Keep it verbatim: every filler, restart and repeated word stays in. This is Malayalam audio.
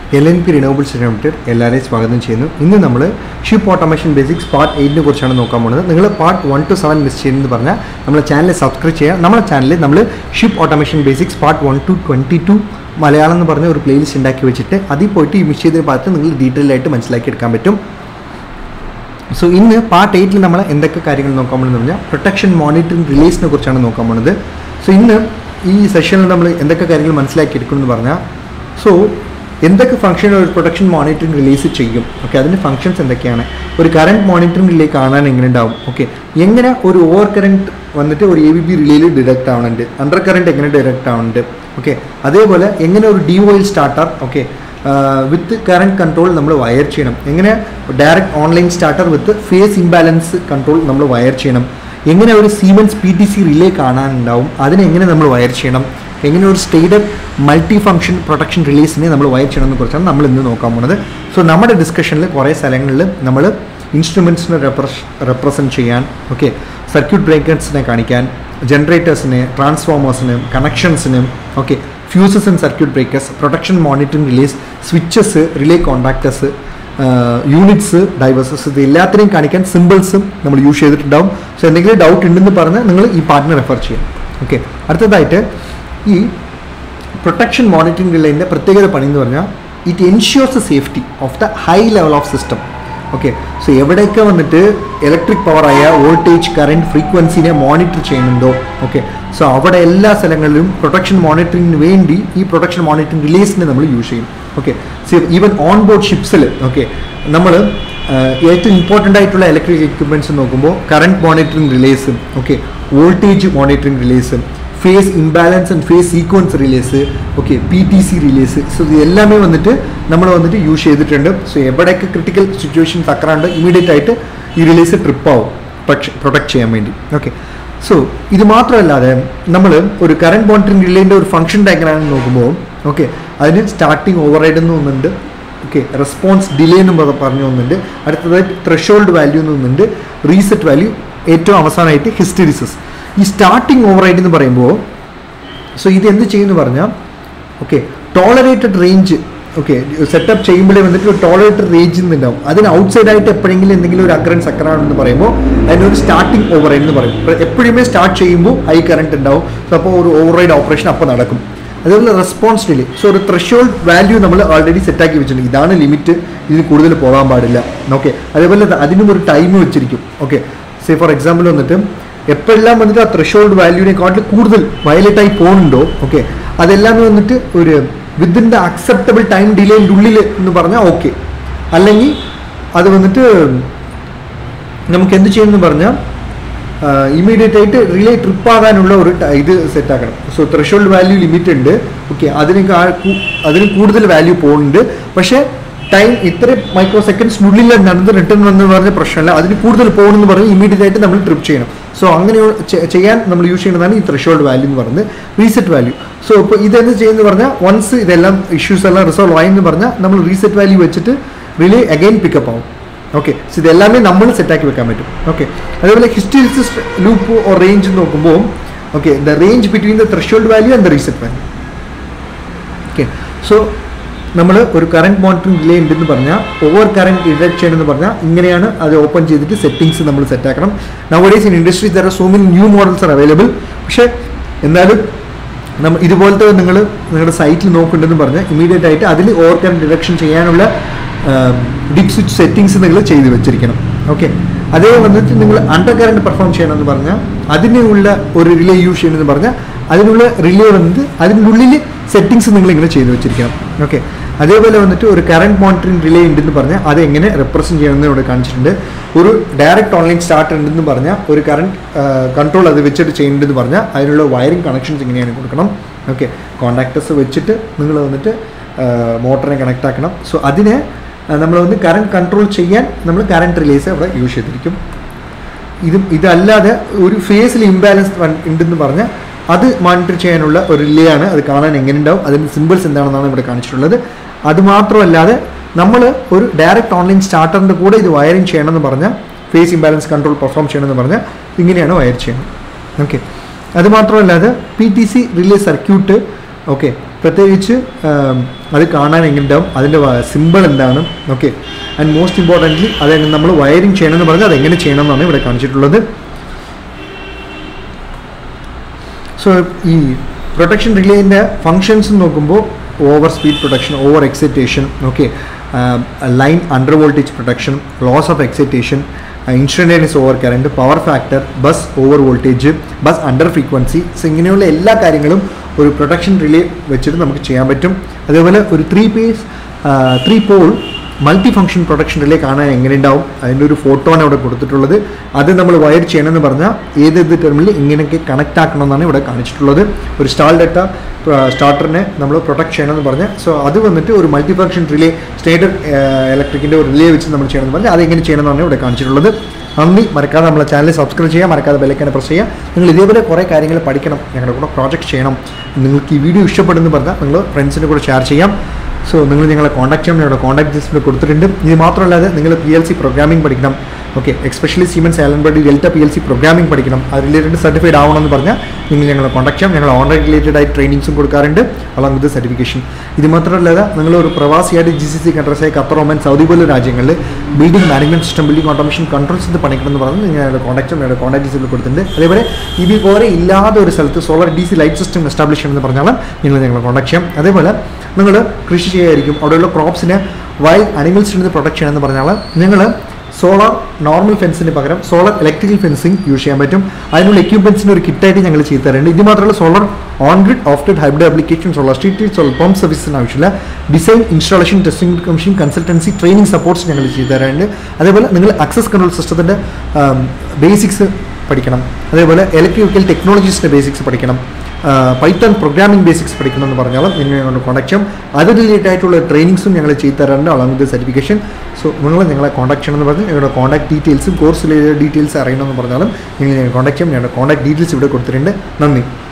L N P Renewables Limited എല്ലാവരെയും സ്വാഗതം ചെയ്യുന്നു. ഇന്ന് നമ്മൾ ഷിപ്പ് ഓട്ടോമേഷൻ ബേസിക്സ് പാർട്ട് എയ്റ്റിനെ കുറിച്ചാണ് നോക്കാൻ പോകുന്നത്. നിങ്ങൾ part one two seven miss ചെയ്യുന്നത് പറഞ്ഞാൽ നമ്മുടെ ചാനൽ സബ്സ്ക്രൈബ് ചെയ്യുക. നമ്മുടെ ചാനലിൽ നമ്മൾ ship automation basics part one two twenty two Malayalam എന്ന് പറഞ്ഞ ഒരു പ്ലേലിസ്റ്റ് ഉണ്ടാക്കി വെച്ചിട്ട് അതിൽ പോയിട്ട് ഈ മിസ് ചെയ്ത പാർട്ട് നിങ്ങൾ ഡീറ്റെയിൽ ആയിട്ട് മനസ്സിലാക്കി എടുക്കാൻ പറ്റും. സോ ഇന്ന് പാർട്ട് എയ്റ്റിൽ നമ്മൾ എന്തൊക്കെ കാര്യങ്ങൾ നോക്കാൻ പോകുന്നത് പറഞ്ഞാൽ പ്രൊട്ടക്ഷൻ മോണിറ്ററിംഗ് റിലേസിനെ കുറിച്ചാണ് നോക്കാൻ പോകുന്നത്. സോ ഇന്ന് ഈ സെഷനിൽ നമ്മൾ എന്തൊക്കെ കാര്യങ്ങൾ മനസ്സിലാക്കി എടുക്കുമെന്ന് പറഞ്ഞാൽ സോ എന്തൊക്കെ ഫംഗ്ഷൻ ഒരു പ്രൊട്ടക്ഷൻ മോണിറ്ററിംഗ് റിലീസ് ചെയ്യും, ഓക്കെ, അതിൻ്റെ ഫംഗ്ഷൻസ് എന്തൊക്കെയാണ്, ഒരു കറണ്ട് മോണിറ്ററിംഗ് റിലേ കാണാൻ എങ്ങനെ ഉണ്ടാവും, ഓക്കെ, എങ്ങനെ ഒരു ഓവർ കറണ്ട് വന്നിട്ട് ഒരു എ ബി ബി റിലേയിൽ ഡിറക്റ്റ് ആവുന്നുണ്ട്, അണ്ടർ കറണ്ട് എങ്ങനെ ഡയറക്റ്റ് ആവുന്നുണ്ട്, ഓക്കെ, അതേപോലെ എങ്ങനെ ഒരു D OL starter okay with current control നമ്മൾ വയർ ചെയ്യണം, എങ്ങനെ direct online starter with phase imbalance control നമ്മൾ വയർ ചെയ്യണം, എങ്ങനെ ഒരു Siemens P T C relay കാണാനുണ്ടാവും അതിനെങ്ങനെ നമ്മൾ വയർ ചെയ്യണം, എങ്ങനെ ഒരു സ്റ്റേറ്റഡ് മൾട്ടി ഫംഗ്ഷൻ പ്രൊട്ടക്ഷൻ റിലീസിനെ നമ്മൾ വയർ ചെയ്യണമെന്ന് കുറിച്ചാണ് നമ്മൾ ഇന്ന് നോക്കാൻ പോകുന്നത്. സോ നമ്മുടെ ഡിസ്കഷനിൽ കുറേ സ്ഥലങ്ങളിൽ നമ്മൾ ഇൻസ്ട്രുമെൻറ്റ്സിനെ റെപ്രസ് റെപ്രസെൻറ്റ് ചെയ്യാൻ, ഓക്കെ, സർക്യൂട്ട് ബ്രേക്കേഴ്സിനെ കാണിക്കാൻ, ജനറേറ്റേഴ്സിന്, ട്രാൻസ്ഫോമേഴ്സിന്, കണക്ഷൻസിന്, okay, fuses and circuit breakers, protection monitoring relays, switches, relay contactors, units, devices, ഇത് എല്ലാത്തിനെയും കാണിക്കാൻ സിമ്പിൾസും നമ്മൾ യൂസ് ചെയ്തിട്ടുണ്ടാവും. സോ എന്തെങ്കിലും ഡൗട്ട് ഉണ്ടെന്ന് പറഞ്ഞാൽ നിങ്ങൾ ഈ പാർട്ടിനെ റെഫർ ചെയ്യും. ഓക്കെ, അടുത്തതായിട്ട് ഈ പ്രൊട്ടക്ഷൻ മോണിറ്ററിംഗ് റിലേൻ്റെ പ്രത്യേകത പണി എന്ന് പറഞ്ഞാൽ it ensures the safety of the high level of system. Okay, so എവിടെയൊക്കെ വന്നിട്ട് ഇലക്ട്രിക് പവറായ വോൾട്ടേജ്, കറണ്ട്, ഫ്രീക്വൻസിനെ മോണിറ്റർ ചെയ്യുന്നുണ്ടോ, ഓക്കെ, സോ അവിടെ എല്ലാ സ്ഥലങ്ങളിലും പ്രൊട്ടക്ഷൻ മോണിറ്ററിങ്ങിന് വേണ്ടി ഈ പ്രൊട്ടക്ഷൻ മോണിറ്ററിംഗ് റിലേസിനെ നമ്മൾ യൂസ് ചെയ്യും. Okay, so even on board ഷിപ്സിൽ ഓക്കെ നമ്മൾ ഏറ്റവും ഇമ്പോർട്ടൻ്റ് ആയിട്ടുള്ള ഇലക്ട്രിക് എക്യുപ്മെൻറ്റ്സ് നോക്കുമ്പോൾ കറണ്ട് മോണിറ്ററിംഗ് റിലേസും, ഓക്കെ, വോൾട്ടേജ് മോണിറ്ററിംഗ് റിലേസും, phase imbalance and phase sequence relays, okay, P T C relays, so ഇത് എല്ലാമേ വന്നിട്ട് നമ്മൾ വന്നിട്ട് യൂസ് ചെയ്തിട്ടുണ്ട്. സോ എവിടെയൊക്കെ ക്രിട്ടിക്കൽ സിറ്റുവേഷൻ തക്കറാണ്ട് ഇമീഡിയറ്റ് ആയിട്ട് ഈ റിലേസ് ട്രിപ്പ് ആവും പക്ഷെ പ്രൊട്ടക്ട് ചെയ്യാൻ വേണ്ടി. ഓക്കെ, സോ ഇത് മാത്രമല്ലാതെ നമ്മൾ ഒരു കറണ്ട് മോണിറ്ററിംഗ് റിലേൻ്റെ ഒരു ഫംഗ്ഷൻ ഡയഗ്രാം നോക്കുമ്പോൾ ഓക്കെ അതിന് സ്റ്റാർട്ടിങ് ഓവർ റൈഡ് എന്ന് ഒന്നുണ്ട്, ഓക്കെ, റെസ്പോൺസ് ഡിലേ എന്ന് പറഞ്ഞു ഒന്നുണ്ട്, അടുത്തതായിട്ട് ത്രെഷോൾഡ് വാല്യൂ എന്ന് ഒന്നുണ്ട്, റീസെറ്റ് വാല്യൂ, ഏറ്റവും അവസാനമായിട്ട് ഹിസ്റ്ററിസിസ്. ഈ സ്റ്റാർട്ടിങ് ഓവർ റൈഡ് എന്ന് പറയുമ്പോൾ സോ ഇത് എന്ത് ചെയ്യുമെന്ന് പറഞ്ഞാൽ okay tolerated range okay setup ചെയ്യുമ്പോഴേ വന്നിട്ട് ഒരു ടോളറേറ്റഡ് റേഞ്ച് ഉണ്ടാവും. അതിന് ഔട്ട് സൈഡായിട്ട് എപ്പോഴെങ്കിലും എന്തെങ്കിലും ഒരു അഗ്രൻസ് അക്കറാണെന്ന് പറയുമ്പോൾ അതിനൊരു സ്റ്റാർട്ടിങ് ഓവർ റൈഡ് എന്ന് പറയും. എപ്പോഴുമേ സ്റ്റാർട്ട് ചെയ്യുമ്പോൾ ഹൈ കറണ്ട് ഉണ്ടാവും. സോ അപ്പോൾ ഒരു ഓവർ റൈഡ് ഓപ്പറേഷൻ അപ്പോൾ നടക്കും. അതേപോലെ റെസ്പോൺസ് ഡിലേ, സോ ഒരു ത്രെഷോൾഡ് വാല്യൂ നമ്മൾ ഓൾറെഡി സെറ്റാക്കി വെച്ചിട്ടുണ്ട്, ഇതാണ് ലിമിറ്റ്, ഇതിന് കൂടുതൽ പോകാൻ പാടില്ല. ഓക്കെ, അതേപോലെ അതിനും ഒരു ടൈം വെച്ചിരിക്കും. ഓക്കെ, സേ ഫോർ എക്സാമ്പിൾ വന്നിട്ട് എപ്പോഴെല്ലാം വന്നിട്ട് ആ ത്രെഷോൾഡ് വാല്യൂവിനെക്കാട്ടിൽ കൂടുതൽ വയലേറ്റായി പോകുന്നുണ്ടോ ഓക്കെ അതെല്ലാം വന്നിട്ട് ഒരു വിത്തിൻ ദ അക്സെപ്റ്റബിൾ ടൈം ഡിലേൻ്റെ ഉള്ളിൽ എന്ന് പറഞ്ഞാൽ ഓക്കെ, അല്ലെങ്കിൽ അത് വന്നിട്ട് നമുക്ക് എന്ത് ചെയ്യുമെന്ന് പറഞ്ഞാൽ ഇമീഡിയറ്റ് ആയിട്ട് റിലേ ട്രിപ്പ് ആകാനുള്ള ഒരു ഇത് സെറ്റാക്കണം. സോ ത്രെഷോൾഡ് വാല്യൂ ലിമിറ്റ് ഉണ്ട്, ഓക്കെ, അതിന് അതിന് കൂടുതൽ വാല്യൂ പോകുന്നുണ്ട്, പക്ഷേ ടൈം ഇത്ര മൈക്രോ സെക്കൻഡ്സിനുള്ളിൽ നടന്ന് റിട്ടേൺ വന്ന് പറഞ്ഞ പ്രശ്നമല്ല, അതിന് കൂടുതൽ പോകണമെന്ന് പറഞ്ഞ് ഇമീഡിയറ്റ് ആയിട്ട് നമ്മൾ ട്രിപ്പ് ചെയ്യണം. സോ അങ്ങനെ ചെയ്യാൻ നമ്മൾ യൂസ് ചെയ്യുന്നതാണ് ഈ ത്രെഷോൾഡ് വാല്യൂ എന്ന് പറയുന്നത്, റീസെറ്റ് വാല്യൂ. സോ ഇപ്പോൾ ഇതെന്ത് ചെയ്യുന്നത് പറഞ്ഞാൽ വൺസ് ഇതെല്ലാം ഇഷ്യൂസ് എല്ലാം റിസോൾവ് ആയെന്ന് പറഞ്ഞാൽ നമ്മൾ റീസെറ്റ് വാല്യൂ വെച്ചിട്ട് റിലേ അഗൈൻ പിക്കപ്പ് ആവും. ഓക്കെ, സോ ഇതെല്ലാമേ നമ്മൾ സെറ്റാക്കി വെക്കാൻ പറ്റും. ഓക്കെ, അതേപോലെ ഹിസ്റ്ററിസിസ് ലൂപ്പ് ഓർ റേഞ്ച് നോക്കുമ്പോൾ okay the range between the threshold value and the reset value. Okay, so നമ്മൾ ഒരു കറണ്ട് മോണിറ്ററിംഗ് റിലേ ഉണ്ടെന്ന് പറഞ്ഞാൽ ഓവർ കറണ്ട് ഡിറ്റക്ട് ചെയ്യണമെന്ന് പറഞ്ഞാൽ ഇങ്ങനെയാണ് അത് ഓപ്പൺ ചെയ്തിട്ട് സെറ്റിങ്സ് നമ്മൾ സെറ്റാക്കണം. Nowadays in industries there are so many new models are available. പക്ഷേ എന്നാലും നമ്മൾ ഇതുപോലത്തെ നിങ്ങൾ നിങ്ങളുടെ സൈറ്റിൽ നോക്കുന്നുണ്ടെന്ന് പറഞ്ഞാൽ ഇമീഡിയറ്റ് ആയിട്ട് അതിൽ ഓവർ കറണ്ട് ഡിറ്റക്ഷൻ ചെയ്യാനുള്ള ഡിപ് സ്വിച്ച് സെറ്റിങ്സ് നിങ്ങൾ ചെയ്ത് വെച്ചിരിക്കണം. ഓക്കെ, അതേ വന്നിട്ട് നിങ്ങൾ അണ്ടർ കറണ്ട് പെർഫോം ചെയ്യണമെന്ന് പറഞ്ഞാൽ അതിനുള്ള ഒരു റിലേ യൂസ് ചെയ്യണമെന്ന് പറഞ്ഞാൽ അതിനുള്ള റിലേ വന്നിട്ട് അതിൻ്റെ ഉള്ളിൽ സെറ്റിങ്സ് നിങ്ങളിങ്ങനെ ചെയ്ത് വെച്ചിരിക്കണം. ഓക്കെ, അതേപോലെ വന്നിട്ട് ഒരു കറണ്ട് മോണിറ്ററിംഗ് റിലേ ഉണ്ടെന്ന് പറഞ്ഞാൽ അത് എങ്ങനെ റെപ്രസെൻറ്റ് ചെയ്യണമെന്ന് ഇവിടെ കാണിച്ചിട്ടുണ്ട്. ഒരു ഡയറക്റ്റ് ഓൺലൈൻ സ്റ്റാർട്ടർ ഉണ്ടെന്ന് പറഞ്ഞാൽ ഒരു കറണ്ട് കൺട്രോൾ അത് വെച്ചിട്ട് ചെയ്യേണ്ടതെന്ന് പറഞ്ഞാൽ അതിനുള്ള വയറിംഗ് കണക്ഷൻസ് ഇങ്ങനെയാണ് കൊടുക്കണം. ഓക്കെ, കോൺടാക്ടേഴ്സ് വെച്ചിട്ട് നിങ്ങൾ വന്നിട്ട് മോട്ടറിനെ കണക്ട് ആക്കണം. സോ അതിനെ നമ്മൾ വന്ന് കറണ്ട് കൺട്രോൾ ചെയ്യാൻ നമ്മൾ കറണ്ട് റിലേസ് അവിടെ യൂസ് ചെയ്തിരിക്കും. ഇത് ഇതല്ലാതെ ഒരു ഫേസിൽ ഇംബാലൻസ് ഉണ്ടെന്ന് പറഞ്ഞാൽ അത് മോണിറ്റർ ചെയ്യാനുള്ള ഒരു റിലേ ആണ്. അത് കാണാൻ എങ്ങനെ ഉണ്ടാവും, അതിൻ്റെ സിമ്പിൾസ് എന്താണെന്നാണ് ഇവിടെ കാണിച്ചിട്ടുള്ളത്. അതുമാത്രമല്ലാതെ നമ്മൾ ഒരു ഡയറക്റ്റ് ഓൺലൈൻ സ്റ്റാർട്ടറിൻ്റെ കൂടെ ഇത് വയറിങ് ചെയ്യണമെന്ന് പറഞ്ഞാൽ ഫേസ് ഇംബാലൻസ് കൺട്രോൾ പെർഫോം ചെയ്യണമെന്ന് പറഞ്ഞാൽ ഇങ്ങനെയാണ് വയർ ചെയ്യണം. ഓക്കെ, അതുമാത്രമല്ലാതെ P T C relay circuit okay പ്രത്യേകിച്ച് അത് കാണാൻ എങ്ങനെയുണ്ടാവും, അതിൻ്റെ സിമ്പിൾ എന്താണ്, ഓക്കെ. ആൻഡ് മോസ്റ്റ് ഇമ്പോർട്ടൻ്റ്ലി അതെങ്ങനെ നമ്മൾ വയറിങ് ചെയ്യണമെന്ന് പറഞ്ഞാൽ അതെങ്ങനെ ചെയ്യണമെന്നാണ് ഇവിടെ കാണിച്ചിട്ടുള്ളത്. സോ ഈ പ്രൊട്ടക്ഷൻ റിലേൻ്റെ ഫങ്ഷൻസ് നോക്കുമ്പോൾ over speed protection, over excitation, okay, line under voltage protection, loss of excitation, instantaneous over current, power factor, bus over voltage, bus under frequency. So ഇങ്ങനെയുള്ള എല്ലാ കാര്യങ്ങളും ഒരു പ്രൊട്ടക്ഷൻ റിലേ വെച്ചിട്ട് നമുക്ക് ചെയ്യാൻ പറ്റും. അതേപോലെ ഒരു three phase three pole multi function protection relay കാണാൻ എങ്ങനെ ഉണ്ടാവും, അതിൻ്റെ ഒരു ഫോട്ടോ ആണ് ഇവിടെ കൊടുത്തിട്ടുള്ളത്. അത് നമ്മൾ വയർ ചെയ്യണമെന്ന് പറഞ്ഞാൽ ഏതേത് ടെർമിനൽ ഇങ്ങനെയൊക്കെ കണക്റ്റ് ആക്കണമെന്നാണ് ഇവിടെ കാണിച്ചിട്ടുള്ളത്. ഒരു സ്റ്റാൾ ഡേറ്റ സ്റ്റാർട്ടറിനെ നമ്മൾ പ്രൊട്ടക്ട് ചെയ്യണമെന്ന് പറഞ്ഞാൽ, സോ അത് വന്നിട്ട് ഒരു മൾട്ടി ഫംഗ്ഷൻ റിലേ സ്റ്റേറ്റർ ഇലക്ട്രിക്കിൻ്റെ ഒരു റിലേ വെച്ച് നമ്മൾ ചെയ്യണമെന്ന് പറഞ്ഞാൽ അതെങ്ങനെ ചെയ്യണമെന്നാണ് ഇവിടെ കാണിച്ചിട്ടുള്ളത്. നന്ദി. മറക്കാതെ നമ്മളെ ചാനൽ സബ്സ്ക്രൈബ് ചെയ്യുക, മറക്കാതെ ബെല്ലൈക്കൺ പ്രസ് ചെയ്യുക. നിങ്ങൾ ഇതേപോലെ കുറേ കാര്യങ്ങൾ പഠിക്കണം, ഞങ്ങളുടെ കൂടെ പ്രോജക്റ്റ് ചെയ്യണം, നിങ്ങൾക്ക് ഈ വീഡിയോ ഇഷ്ടപ്പെടുന്നു പറഞ്ഞാൽ നിങ്ങൾ ഫ്രണ്ട്സിൻ്റെ കൂടെ ഷെയർ ചെയ്യാം. സോ നിങ്ങൾ ഞങ്ങളെ കോൺടാക്ട് ചെയ്യാൻ ഞങ്ങളുടെ കോൺടാക്ട് ലിസ്റ്റിൽ കൊടുത്തിട്ടുണ്ട്. ഇത് മാത്രമല്ലാതെ നിങ്ങൾ പി എൽ സി പ്രോഗ്രാമിംഗ് പഠിക്കണം, okay, especially Siemens Allen Bradley Delta P L C programming പഠിക്കണം, അത് റിലേറ്റഡ് സർട്ടിഫൈഡ് ആവണമെന്ന് പറഞ്ഞാൽ നിങ്ങൾ ഞങ്ങളെ കോൺടാക്ട് ചെയ്യാം. ഞങ്ങൾ ഓൺലൈൻ റിലേറ്റഡ് ആയി ട്രെയിനിങ്സും കൊടുക്കാറുണ്ട് അലോങ് വിത്ത് സർട്ടിഫിക്കേഷൻ. ഇത് മാത്രമല്ലാതെ നിങ്ങൾ ഒരു പ്രവാസിയായിട്ട് ജി സി സി കൺട്രീസായ ഖത്തർ, ഒമാൻ, സൗദി പോലുള്ള രാജ്യങ്ങളിൽ building management system, building automation controls ഇത് പഠിക്കണം എന്ന് പറഞ്ഞാൽ നിങ്ങൾ ഞങ്ങളുടെ കോൺടാക്ട് ഞങ്ങളുടെ കോൺടാക്ട് ലിസ്റ്റിൽ കൊടുത്തിട്ടുണ്ട്. അതേപോലെ ഇത് പോലെ ഇല്ലാതെ ഒരു സ്ഥലത്ത് solar D C light system establish ചെയ്യണമെന്ന് പറഞ്ഞാൽ നിങ്ങൾ ഞങ്ങളെ കോൺടാക്ട് ചെയ്യാം. അതേപോലെ നിങ്ങൾ കൃഷി ചെയ്യായിരിക്കും, അവിടെയുള്ള ക്രോപ്സിനെ വൈൽഡ് അനിമൽസിൽ നിന്ന് പ്രൊട്ടക്ട് ചെയ്യണമെന്ന് പറഞ്ഞാൽ നിങ്ങൾ സോളാർ നോർമൽ ഫെൻസിന് പകരം സോളാർ ഇലക്ട്രിക്കൽ ഫെൻസിങ് യൂസ് ചെയ്യാൻ പറ്റും. അതിനുള്ള എക്യുപ്മെൻസിന് ഒരു കിറ്റായിട്ട് ഞങ്ങൾ ചെയ്തു തരുന്നുണ്ട്. ഇത് മാത്രമല്ല solar on grid, off grid, hybrid application, solar street light, solar pump സർവീസിന് ആവശ്യമില്ല design, installation, testing, commission, consultancy, training supports ഞങ്ങൾ ചെയ്തു തരാറുണ്ട്. അതേപോലെ നിങ്ങൾ ആക്സസ് കൺട്രോൾ സിസ്റ്റത്തിൻ്റെ ബേസിക്സ് പഠിക്കണം. അതേപോലെ ഇലക്ട്രിക്കൽ ടെക്നോളജീസിൻ്റെ ബേസിക്സ് പഠിക്കണം, പൈത്തൺ പ്രോഗ്രാമിംഗ് ബേസിക്സ് പഠിക്കണമെന്ന് പറഞ്ഞാലും നിങ്ങൾ ഞങ്ങളുടെ കോൺടാക്ട് ചെയ്യാം. അത് റിലേറ്റഡ് ആയിട്ടുള്ള ട്രെയിനിങ്സും ഞങ്ങൾ ചെയ്തു തരാറുണ്ട് അലോങ് വിത്ത് സർട്ടിഫിക്കേഷൻ. സോ നിങ്ങൾ ഞങ്ങളെ കോൺടാക്ട് ചെയ്യണമെന്ന് പറഞ്ഞാൽ ഞങ്ങളുടെ കോൺടാക്ട് ഡീറ്റെയിൽസും കോഴ്സ് റിലേറ്റഡ് ഡീറ്റെയിൽസ് അറിയണമെന്ന് പറഞ്ഞാലും നിങ്ങൾ ഞങ്ങൾ കോൺടാക്ട് ചെയ്യാം. ഞങ്ങളുടെ കോൺടാക്ട് ഡീറ്റെയിൽസ് ഇവിടെ കൊടുത്തിട്ടുണ്ട്. നന്ദി.